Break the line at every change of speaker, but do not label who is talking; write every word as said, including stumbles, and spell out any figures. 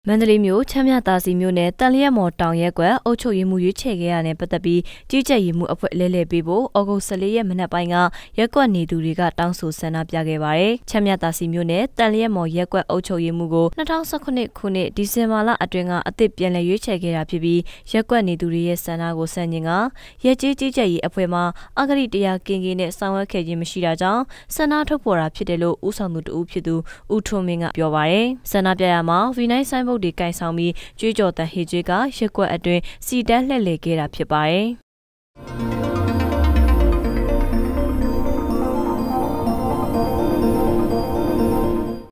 မန္တလေးမြို့ချမ်းမြသာစီမြို့နယ်တန်လျက်မော်တောင်ရက်ကွက်အုပ်ချုပ်ရေးမှူးရွေးချယ်ခဲ့ရတဲ့ပတ်သက်ပြီးကြီးကြပ်ရေးမှူးအဖွဲ့လဲလှယ်ပေးဖို့ဩဂုတ်၁၄ရက်မနက်ပိုင်းကရက်ကွက်နေသူတွေကတောင်းဆိုဆန္ဒပြခဲ့ပါတယ်။ချမ်းမြသာစီမြို့နယ်တန်လျက်မော်ရက်ကွက်အုပ်ချုပ်ရေးမှူးကို၂၀၁၇ခုနှစ်ဒီဇင်ဘာလအတွင်းကအသစ်ပြန်လည်ရွေးချယ်ခဲ့တာဖြစ်ပြီးရက်ကွက်နေသူတွေရဲ့ဆန္ဒကိုဆန့်ကျင်ကရက်ကြီးကြီးကြပ်ရေးအဖွဲ့မှအဂတိတရားကင်းကင်းနဲ့ဆောင်ရွက်ခဲ့ခြင်းမရှိတာကြောင့်ဆန္ဒထုတ်ဖော်တာဖြစ်တယ်လို့ဦးဆောင်သူတဦးဖြစ်သူဦးထွန်းမင်းကပြောပါတယ်။ဆန္ဒပြရမှာ ဗီနိုင်းဆိုင်ဘုတ်တွေကင်ဆောင်ပြီးကြွေးကြော်တန်ဟေကျွေးကရက်ကွက်အတွင်းစီတန်းလှည့်လည်ခဲ့တာဖြစ်ပါတယ်။